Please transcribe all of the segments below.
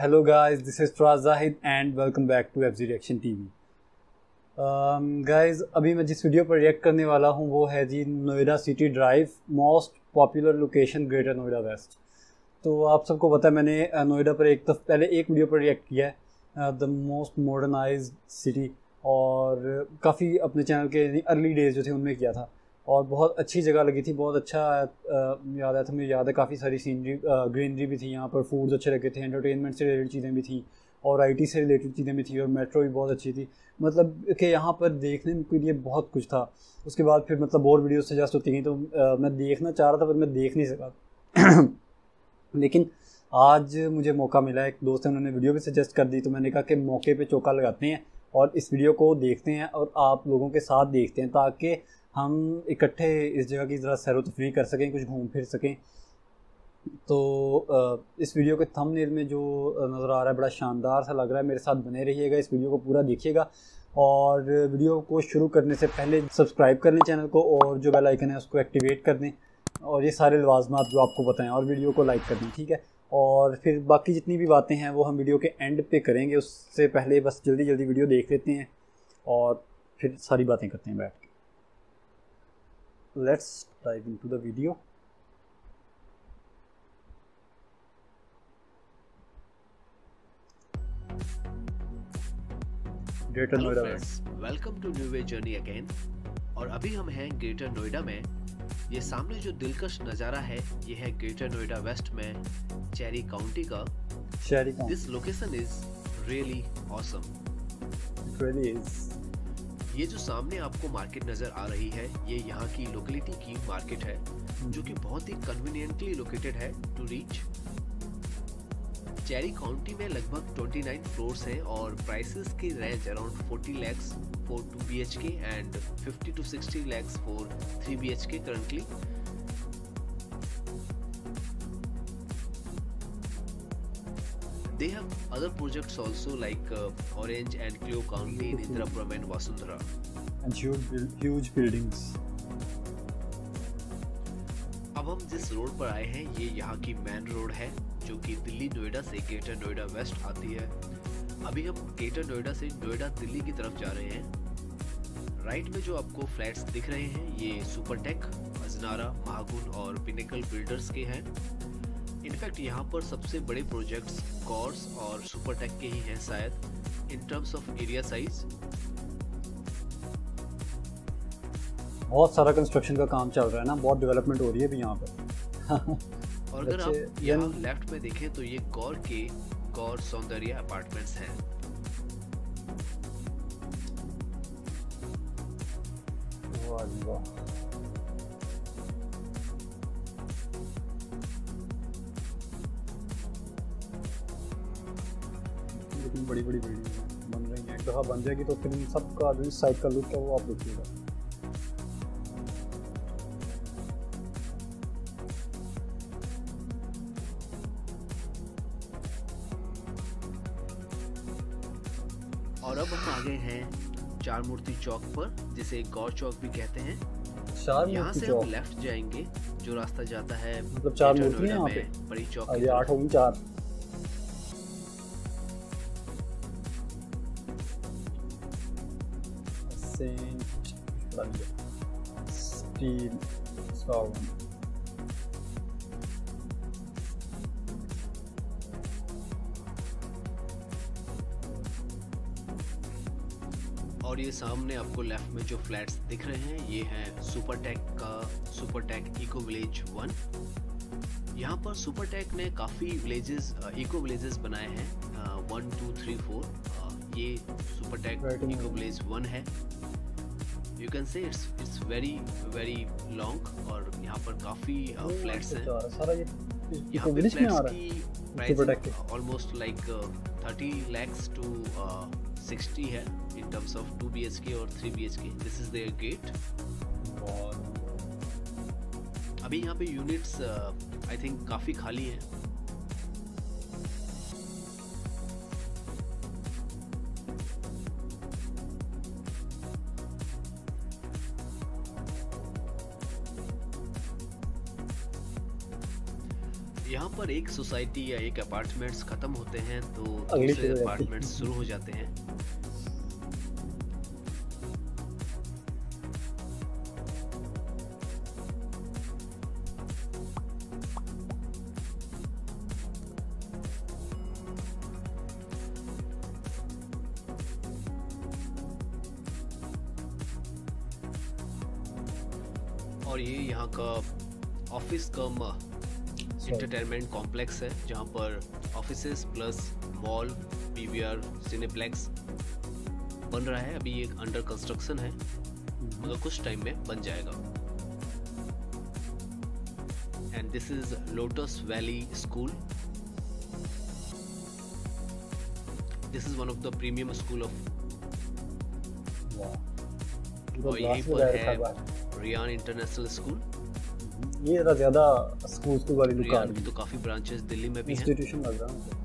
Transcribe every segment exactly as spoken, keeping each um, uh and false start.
Hello guys, this is Fraz Zahid and welcome back to F Z Reaction T V. Guys um, अभी मैं जिस video पर react करने वाला हूँ वो है जी Noida city drive, most popular location greater Noida west. तो आप सबको पता है मैंने नोएडा पर एक दफ़ पहले एक वीडियो पर रिएक्ट किया है, द मोस्ट मॉडर्नाइज्ड सिटी, और काफ़ी अपने चैनल के अर्ली डेज जो थे उनमें किया था और बहुत अच्छी जगह लगी थी, बहुत अच्छा आ, याद आया था मुझे। याद है काफ़ी सारी सीनरी ग्रीनरी भी थी यहाँ पर, फूड्स अच्छे लगे थे, एंटरटेनमेंट से रिलेटेड चीज़ें भी थी और आईटी से रिलेटेड चीज़ें भी थी और मेट्रो भी बहुत अच्छी थी। मतलब कि यहाँ पर देखने के लिए बहुत कुछ था। उसके बाद फिर मतलब और वीडियो सजेस्ट होती गई तो आ, मैं देखना चाह रहा था पर मैं देख नहीं सका लेकिन आज मुझे मौका मिला, एक दोस्त है उन्होंने वीडियो भी सजेस्ट कर दी तो मैंने कहा कि मौके पे चौका लगाते हैं और इस वीडियो को देखते हैं और आप लोगों के साथ देखते हैं ताकि हम इकट्ठे इस जगह की ज़रा सैर व तफरीह कर सकें, कुछ घूम फिर सकें। तो इस वीडियो के थंबनेल में जो नज़र आ रहा है बड़ा शानदार सा लग रहा है। मेरे साथ बने रहिएगा, इस वीडियो को पूरा देखिएगा और वीडियो को शुरू करने से पहले सब्सक्राइब कर लें चैनल को और जो बेल आइकन है उसको एक्टिवेट कर दें और ये सारे लवाजमात जो आपको बताएं और वीडियो को लाइक कर दें, ठीक है। और फिर बाकी जितनी भी बातें हैं वो हम वीडियो के एंड पे करेंगे, उससे पहले बस जल्दी जल्दी वीडियो देख लेते हैं और फिर सारी बातें करते हैं बैठ के। Let's dive into the video. Greater Noida west, welcome to new way journey again. और अभी हम हैं ग्रेटर नोएडा में। ये सामने जो दिलकश नज़ारा है ये है ग्रेटर नोएडा वेस्ट में चेरी काउंटी का। Cherry county. This location is really awesome. It really is. ये जो सामने आपको मार्केट नज़र आ रही है ये यहाँ की लोकेलिटी की मार्केट है जो कि बहुत ही कन्वीनियंटली लोकेटेड है टू रीच। चेरी काउंटी में लगभग उनतीस फ्लोर्स हैं और प्राइसेस की रेंज अराउंड चालीस lakhs for two B H K and fifty to sixty lakhs for three B H K currently. They have other projects also like uh, Orange and Clio County in Indirapuram and Vasundhara. And huge, huge buildings. अब हम जिस road पर आए हैं ये यहाँ की main road है जो कि दिल्ली नोएडा से ग्रेटर नोएडा वेस्ट आती है। अभी हम ग्रेटर नोएडा से नोएडा दिल्ली की तरफ जा रहे हैं। राइट में जो आपको फ्लैट्स दिख रहे हैं ये सुपरटेक, अजनारा, महागुन और पिनेकल बिल्डर्स के हैं। इनफैक्ट यहाँ पर सबसे बड़े प्रोजेक्ट्स कॉर्स और सुपरटेक के ही हैं शायद in terms of area size. बहुत सारा कंस्ट्रक्शन का काम चल रहा है ना, बहुत डेवलपमेंट हो रही है भी यहाँ पर और अगर आप यहाँ लेफ्ट में देखें तो ये गौर के गौर सौंदर्य अपार्टमेंट्स हैं। वाह वाह, बड़ी बड़ी बिल्डिंग बन रही हैं। एक दफ़ा बन जाएगी तो फिर इन सब का जो इस साइड का लुक है वो आप देखिएगा। और अब हम आ गए हैं चार मूर्ति चौक पर, जिसे गौर चौक भी कहते हैं। चार यहाँ से चौक। हम लेफ्ट जाएंगे, जो रास्ता जाता है मतलब चार मूर्ति हैं यहाँ पे, बड़ी चौक। ये आठ होगी, चार। Steel sound. और ये सामने आपको लेफ्ट में जो फ्लैट्स दिख रहे हैं ये है सुपरटेक का सुपरटेक इको विलेज वन। यहाँ पर सुपरटेक ने काफ़ी विलेजेस इको विलेजेस बनाए हैं, वन टू थ्री फोर। ये सुपरटेक इको विलेज वन है। You can say it's it's very very long और यहाँ पर काफ़ी फ्लैट्स हैं। यहाँ पे फ्लैट्स की price almost like thirty lakhs to sixty है in terms of two B H K और three B H K. This is their gate. अभी यहाँ पे यूनिट्स आई थिंक काफ़ी खाली हैं। यहाँ पर एक सोसाइटी या एक अपार्टमेंट्स खत्म होते हैं तो अगली दूसरे शुरू हो जाती है। अपार्टमेंट्स शुरू हो जाते हैं। और ये यहाँ का ऑफिस कम इंटरटेनमेंट कॉम्प्लेक्स है जहाँ पर offices plus mall, PVR, cineplex बन रहा है। अभी ये अंडर कंस्ट्रक्शन है मगर कुछ टाइम में बन जाएगा। And this is Lotus Valley school. This is one of the premium school of, और यहीं पर है रियान इंटरनेशनल स्कूल। ये ज़रा ज़्यादा स्कूल स्कूल वाली लुक आ रियान रही की है, तो काफी ब्रांचेस दिल्ली में भी हैं। इंस्टीट्यूशन लग रहा है।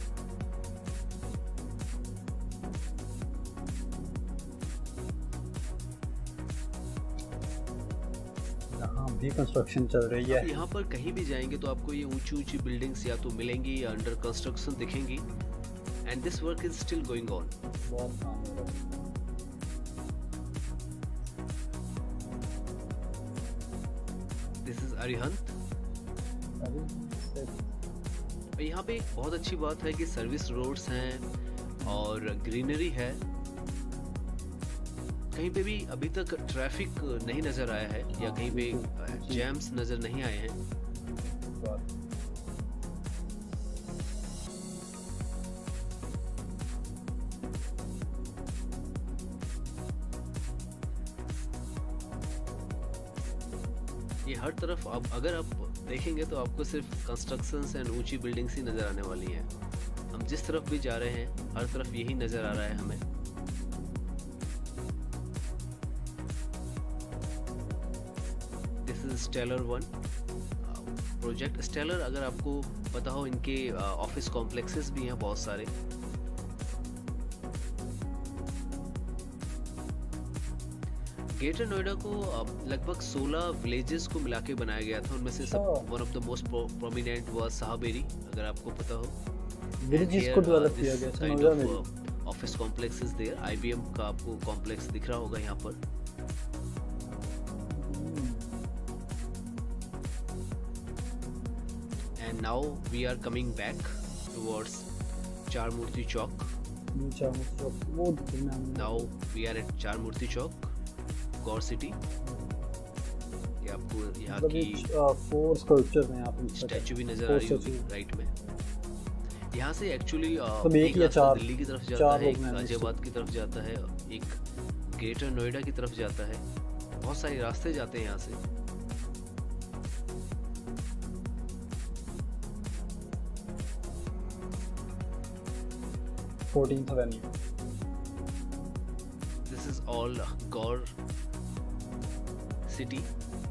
यहाँ भी कंस्ट्रक्शन चल रही है। आप यहाँ पर कहीं भी जाएंगे तो आपको ये ऊंची ऊंची बिल्डिंग्स या तो मिलेंगी या अंडर कंस्ट्रक्शन दिखेंगी। And this work is still going on. बहुत काम हो रहा है। This is Arihant. यहाँ पे एक बहुत अच्छी बात है कि सर्विस रोड्स हैं और ग्रीनरी है। कहीं पे भी अभी तक ट्रैफिक नहीं नजर आया है या कहीं पे जैम्स नजर नहीं आए हैं। ये हर तरफ अब अगर आप देखेंगे तो आपको सिर्फ कंस्ट्रक्शंस एंड ऊंची बिल्डिंग्स ही नजर आने वाली हैं। हम जिस तरफ भी जा रहे हैं हर तरफ यही नजर आ रहा है हमें। This is stellar one project. Stellar अगर आपको पता हो इनके ऑफिस कॉम्प्लेक्सेस भी हैं बहुत सारे। ग्रेटर नोएडा को लगभग सोलह विलेजेस को मिला के बनाया गया था। उनमें से सब one of the most prominent was Shahberi, अगर आपको पता हो। विलेजेस को डेवलप किया गया था नोएडा में। Office complexes there. आईबीएम का आपको कॉम्प्लेक्स दिख रहा होगा यहाँ पर। And now we are coming back towards Char Murti Chowk. Now we are at Char Murti Chowk, Gaur city. ये आपको यहाँ की फोर स्कल्पचर्स हैं, यहाँ पे स्टैचू भी नजर आ रही होगी राइट में। यहाँ से एक्चुअली तो एक या चार दिल्ली की तरफ जाता है, एक गाजियाबाद की तरफ जाता है, एक ग्रेटर नोएडा की तरफ जाता है। बहुत सारे रास्ते जाते हैं यहाँ से। Fourteenth avenue. This is all Gaur city.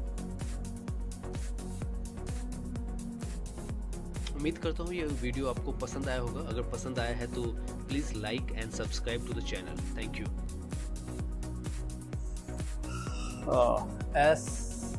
उम्मीद करता हूँ ये वीडियो आपको पसंद आया होगा। अगर पसंद आया है तो please like and subscribe to the channel. Thank you. एस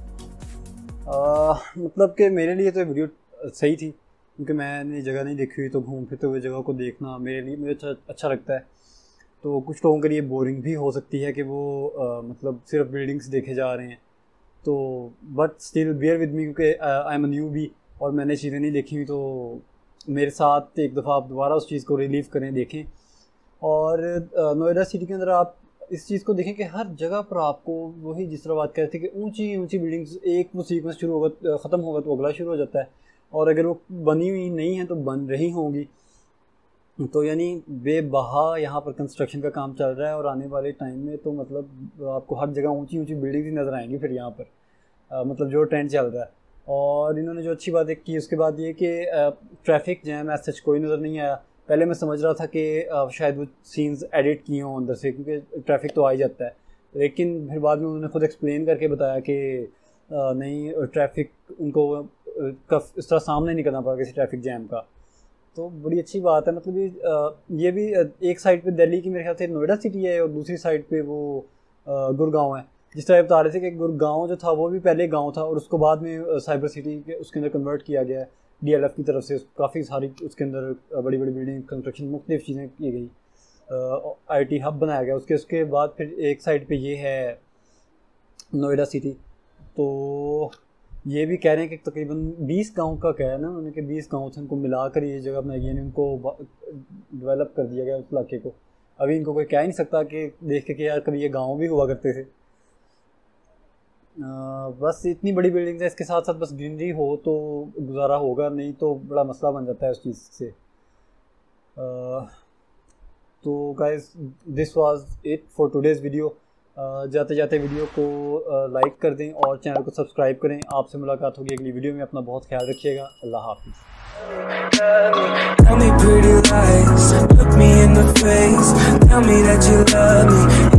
मतलब कि मेरे लिए तो वीडियो सही थी, क्योंकि मैंने जगह नहीं देखी हुई, तो घूम फिरते हुए जगह को देखना मेरे लिए मुझे अच्छा अच्छा लगता है। तो कुछ लोगों के लिए बोरिंग भी हो सकती है कि वो आ, मतलब सिर्फ बिल्डिंग्स देखे जा रहे हैं। तो but still bear with me, क्योंकि आई एम अ न्यू भी और मैंने चीज़ें नहीं देखी हुई। तो मेरे साथ एक दफ़ा आप दोबारा उस चीज़ को रिलीव करें, देखें। और नोएडा सिटी के अंदर आप इस चीज़ को देखें कि हर जगह पर आपको वही जिस तरह बात करते थे कि ऊंची ऊंची बिल्डिंग्स, एक वो सीक्वेंस शुरू होगा ख़त्म होगा तो अगला शुरू हो जाता है, और अगर वो बनी हुई नहीं है तो बन रही होंगी। तो यानी बेबहा यहाँ पर कंस्ट्रक्शन का काम चल रहा है, और आने वाले टाइम में तो मतलब आपको हर जगह ऊंची ऊंची बिल्डिंग्स ही नज़र आएंगी फिर यहाँ पर, आ, मतलब जो ट्रेंड चल रहा है। और इन्होंने जो अच्छी बात एक की उसके बाद ये कि ट्रैफिक जैम ऐसा सच कोई नज़र नहीं आया। पहले मैं समझ रहा था कि शायद वो सीन्स एडिट किए हों अंदर से, क्योंकि ट्रैफिक तो आ ही जाता है, लेकिन फिर बाद में उन्होंने खुद एक्सप्लेन करके बताया कि नहीं, ट्रैफिक उनको कफ इस तरह सामने नहीं करना पड़ा किसी ट्रैफिक जैम का। तो बड़ी अच्छी बात है। मतलब ये ये भी एक साइड पे दिल्ली की मेरे ख्याल से नोएडा सिटी है और दूसरी साइड पे वो गुड़गांव है। जिस तरह बता रहे थे कि गुड़गांव जो था वो भी पहले गांव था और उसको बाद में साइबर सिटी के उसके अंदर कन्वर्ट किया गया है। डी एल एफ की तरफ से काफ़ी सारी उसके अंदर बड़ी बड़ी बिल्डिंग कंस्ट्रक्शन मुख्तलिफ चीज़ें की गई, आई टी हब बनाया गया। उसके उसके बाद फिर एक साइड पे ये है नोएडा सिटी। तो ये भी कह रहे हैं कि तकरीबन बीस गांव का कह है ना उन्होंने कि बीस गांव थे, उनको मिलाकर ये जगह बनाई गई, उनको डेवलप कर दिया गया उस इलाके को। अभी इनको कोई कह नहीं सकता कि देख के कि यार कभी ये गांव भी हुआ करते थे। आ, बस इतनी बड़ी बिल्डिंग है, इसके साथ साथ बस ग्रीनरी हो तो गुजारा होगा, नहीं तो बड़ा मसला बन जाता है उस चीज़ से। आ, तो guys this was it for today's video. जाते जाते वीडियो को लाइक कर दें और चैनल को सब्सक्राइब करें। आपसे मुलाकात होगी अगली वीडियो में, अपना बहुत ख्याल रखिएगा। अल्लाह हाफिज़। Tell me pretty lies, look me in the face, tell me that you love me.